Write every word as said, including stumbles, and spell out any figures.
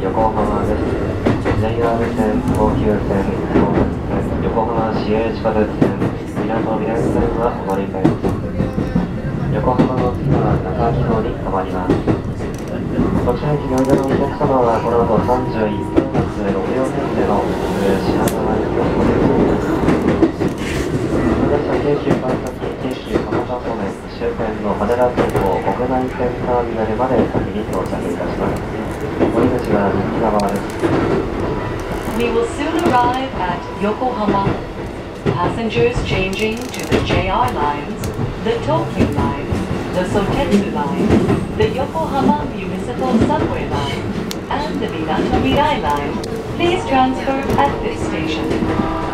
横浜です。ジェイアール 線、東急線、東北線、横浜市営地下鉄線、みなとみらい線はお乗り換えです。横浜の次は中秋号に停まります。こちら駅においでのお客様はこの後さんじゅういっぷん発ろくよんねんでの品川駅をご利用ください。私は京急川崎、京急蒲田方面終点の羽田空港国内線ターミナルまで先に到着いたします。降り口は右側です。 We will soon arrive at Yokohama. Passengers changing to the J R lines, the Tokyu line, the Sotetsu line, the Yokohama Municipal Subway line, and the Minato Mirai line, please transfer at this station.